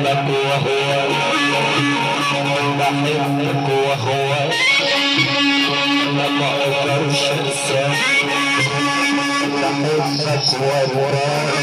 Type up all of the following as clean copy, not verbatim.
بحبك وهو بحبك وهو ما اقدرش انساك بحبك وراك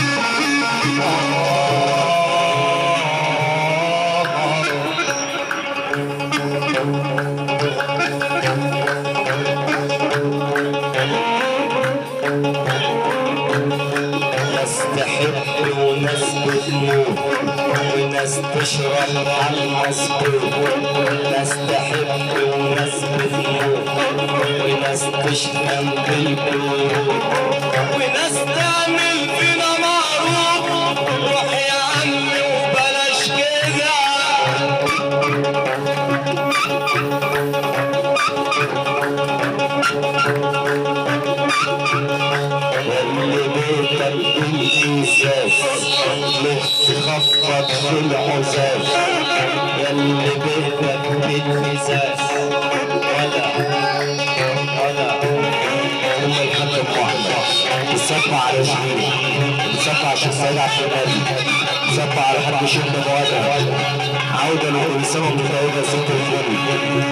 ناس تحب وناس بتموت وناس تشرب على المسكوت ناس تحب وناس بتموت وناس تشتم بالبرود وناس تعمل فينا معروف روح يا عمي وبلاش كده واللي بيتك بالإزاز نفسي خفض في العزاز ياللي بيتك بالإزاز ولا أم الحاج محمد بتصفى على شيخ بتصفى على الشيخ سيد عبد الملك بتصفى على حاج شيخ بوادع عودة لكل سنة وانتم طيبة يا ست الكل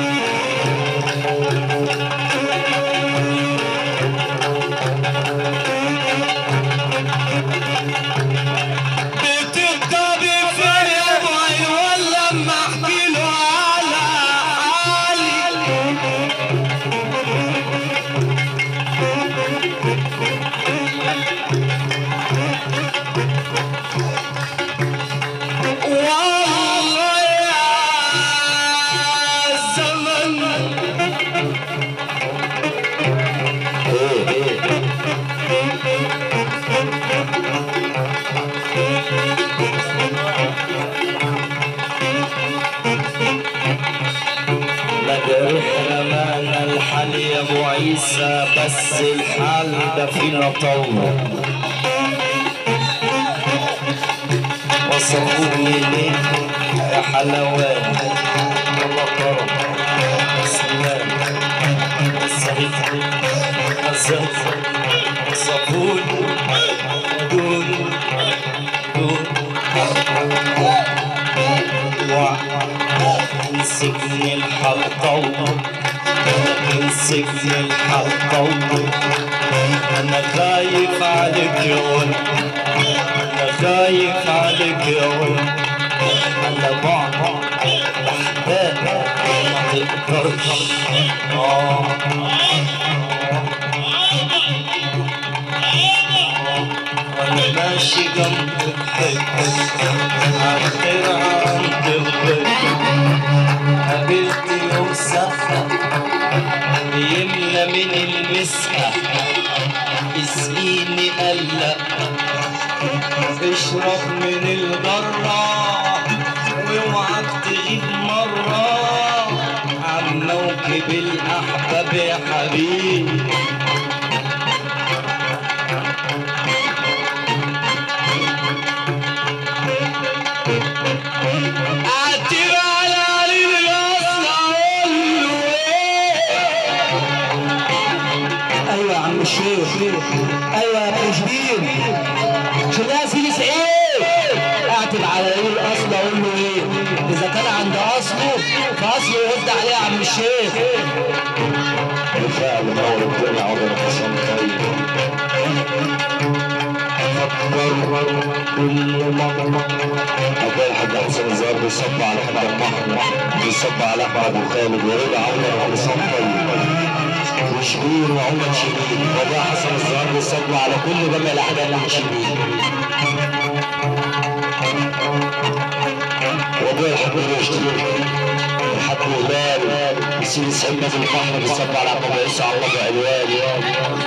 رمانا الحال يا ابو عيسى بس الحال ده فينا طول وصفوني ليه يا حلوان الله كرم سلام سعيد أزاز صفوني دول سجن الحلقة من سجن الحلقة أنا خايف عليك يا ولد أنا خايف عليك يا ولد أنا بعد بحبك ما تقدرش وأنا ماشي جنب بحبك عالطير عند الغيب قابلت يوم سفة يملى من المسكة اسقيني قلق اشرب من الجرة واوعك تغيب مرة عن موكب الأحباب يا حبيبي ايوه يا ابو جديد شو ده سيدي سعيد اعتب على ايه الاصل اقول له ايه اذا كان عند اصله فاصله يرد عليه يا عم الشيخ بالفعل نور الدنيا عمر حسن طيب فكر كل مرة أبويا الحاج حسن الزهر بيصب على حاج محمد بيصب على أحمد وخالد ورجع عمر حسن طيب وشبير وعمر شبير وابويا حسن الزهر بيصب على كل جميع الأحباب اللي شبير وابويا الحاج رشدي الحاج هلال سيدي سعيد نازل البحر بيصب على أبو عيسى على أبو علوان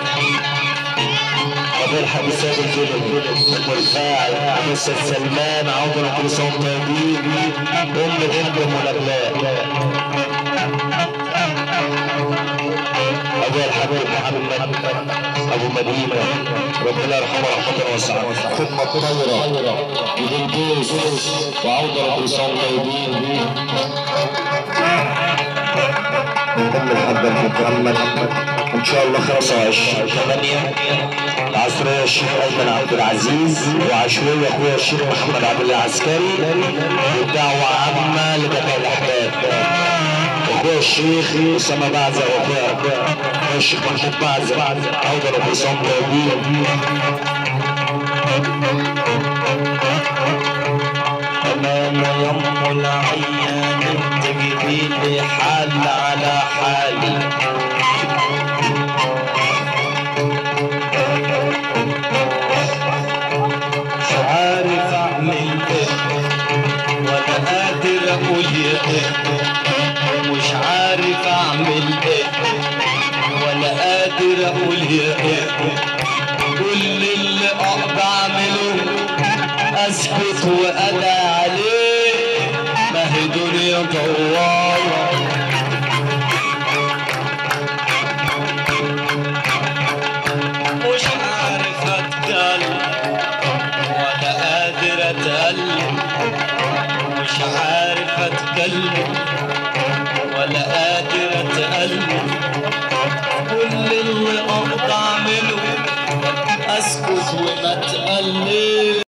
ابو الحاج سيد الجبل والفاعل ابو السيد سلمان عمر كل سنه طيبين ام الحاج ام الابناء ابو الحاج محمد ابو مدينه ربنا يرحمه رحمه واسعه خدمه طايره بدون بوس وعوده كل سنه طيبين ام الحاج محمد ان شاء الله 25/8 العصريه اخويا الشيخ ايمن عبد العزيز، وعشوية اخويا الشيخ محمد عبد العسكري، والدعوة عامة لجميع الاحباب. اخويا الشيخ اسامة بعزة، واخويا الشيخ محمود بعزة، حيدر ابو عصام طيبين. أمانة يم العيان تجيبي لي حال على حالي، مش عارف أعمل إيه ولا قادر أقول إيه، مش عارف أعمل إيه ولا قادر أقول إيه. كل اللي أقدر أعمله أسكت وأدعي عليه، ما هي دنيا طوالة. مش عارف أتكلم ولا قادر أتكلم، مش عارف أتكلم